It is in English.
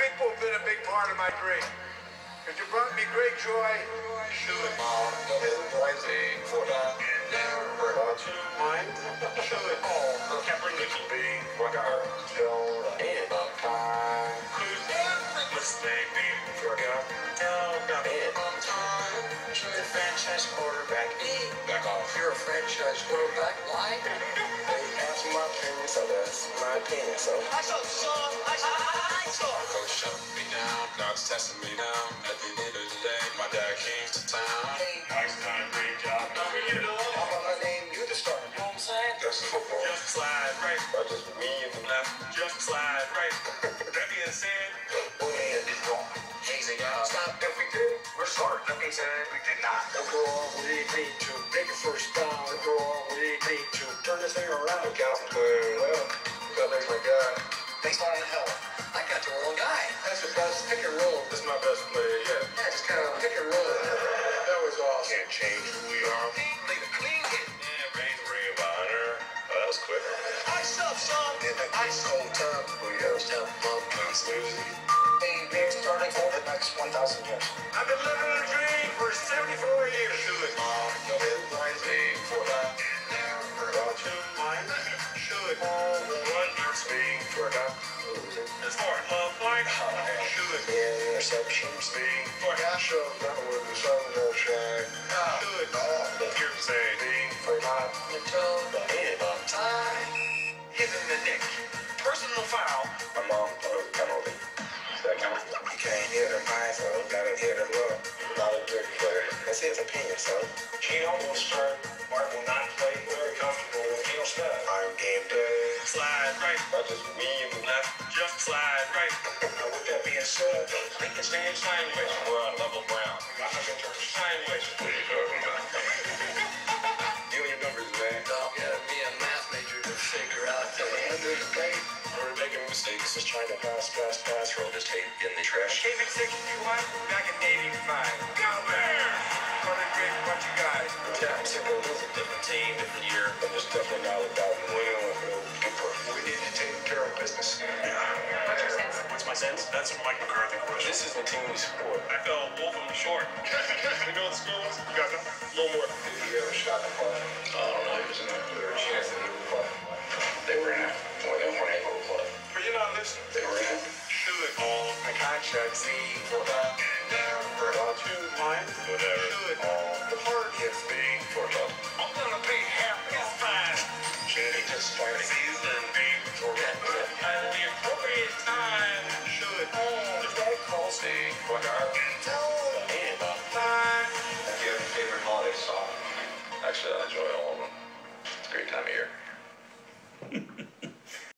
thankful been a big part of my dream. Because you brought me great joy. Should mom rising for that? Never got to mind. Should all the Kaepernick being what our till the end of time. Could every mistake be forgot? Till the end of time. Should the franchise quarterback be back off? You're a franchise quarterback. Why? They ask my opinion, so that's my opinion. So I saw the song. I saw. Coach shut me down. God's testing me down. At the end of the day, my dad came to town. Hey, nice time, great job. You know, I'm gonna name you the star. You know what I'm saying? Just football. Just slide right. Or just me and the left. Just slide right. That being said, boy, it's wrong. Hazing y'all. Stop if we did. We're sorry. That being said, we did not. Don't go all we need to. Make it first down. Don't go all we need to. Turn this thing around. Look out and play well. That makes my guy. Thanks for the help. I got the wrong guy. That's the best pick and roll. That's my best player yet. Yeah, just kind of pick and roll. That was all. Can't change who we are. Leave a clean hit. Yeah, raise the ring of honor. Oh, that was quick. Ice up, son. In the ice cold tub. We have step up. Smoothie. Hey, big starting for the next 1,000 years. I've been living a dream for 74 years. Do it, mom. No headlines made for that. Never got to mind. Should all one year speak for that. As far as love like, should interception speak for that. Shove down with the sun will shine. Should hear me say speak for not until the end of time. Hit in the neck. Personal foul. My mom threw a penalty. That count? You can't hit him high, so gotta hit him low. Not a good player. That's his opinion, so. He almost start. Mark will not play. Very comfortable with Neil Smith. I'm game day. Slide right. Not just me and the left. Just slide right. Now with that being said, Lincoln stand sideways. We're on level ground. I'm gonna turn sideways. What are you talking about? You and your numbers, man. No, gotta be a math major to figure out the end of the day. We're making mistakes. Just trying to pass. Roll this tape in the trash. Came in 61, back in 85. Go Bears! What a great bunch of guys. Yeah, it was a different team, different year. But it's definitely not about winning with people. We need to take care of business. What's your sense? What's my sense? That's a Mike McCarthy question. This is the team we support. I fell woefully short. You know what the score was? You got them? A little more. Did he ever shot the play? I don't know. He was in the third chance that he would play. They were in it. Boy, they weren't able to play. But you're not listening. They were in it. Should all My contract fee for that. Never got to mind. whatever. Should all the part gets me for that. I'm gonna pay half his fine. Should he just start Season B for that? at the appropriate time. Should all The right call stay for that. Till the end of time. Do you have a favorite holiday song? Actually, I enjoy all of them. It's a great time of year.